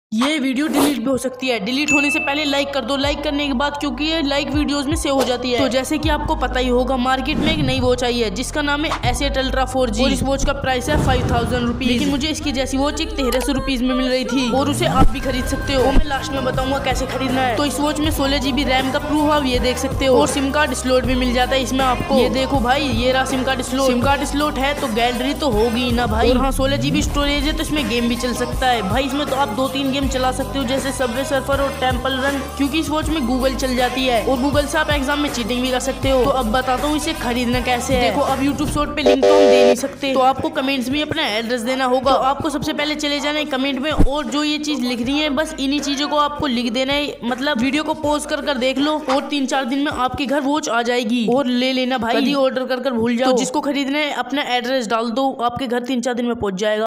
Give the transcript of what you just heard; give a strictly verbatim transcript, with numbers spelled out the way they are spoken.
ये video delete भी हो सकती है। डिलीट होने से पहले लाइक कर दो, लाइक करने के बाद क्योंकि ये लाइक वीडियोस में सेव हो जाती है। तो जैसे कि आपको पता ही होगा, मार्केट में एक नई वॉच आई है जिसका नाम है एसेट अल्ट्रा फोर जी और इस वॉच का प्राइस है फाइव थाउजेंड रुपीज। लेकिन मुझे इसकी जैसी वॉच एक तेरह सौ रुपीज में मिल रही थी और उसे आप भी खरीद सकते हो। मैं लास्ट में बताऊंगा कैसे खरीदना है। तो इस वॉच में सोलह जीबी रैम का प्रूफ आप ये देख सकते हो और सिम कार्ड स्लॉट भी मिल जाता है इसमें आपको। ये देखो भाई, ये रहा SIM card slot. SIM card slot है तो गैलरी तो होगी ना भाई। और हाँ, सोलह जीबी स्टोरेज है तो इसमें गेम भी चल सकता है भाई। इसमें तो आप दो तीन गेम चला सकते हो जैसे सबवे सर्फर और टेंपल रन, क्योंकि इस वॉच में गूगल चल जाती है और गूगल से आप एग्जाम में चीटिंग भी कर सकते हो। तो अब बताता हूँ इसे खरीदना कैसे है। देखो, अब यूट्यूब शॉर्ट पे लिंक तो हम दे नहीं सकते, तो आपको कमेंट्स में अपना एड्रेस देना होगा। तो आपको सबसे पहले चले जाना है कमेंट में और जो ये चीज लिख रही है बस इन्हीं चीजों को आपको लिख देना है। मतलब वीडियो को पॉज कर कर देख लो और तीन चार दिन में आपके घर वॉच आ जाएगी और ले लेना भाई। कभी ऑर्डर कर कर भूल जाओ। तो जिसको खरीदना है अपना एड्रेस डाल दो, आपके घर तीन चार दिन में पहुंच जाएगा।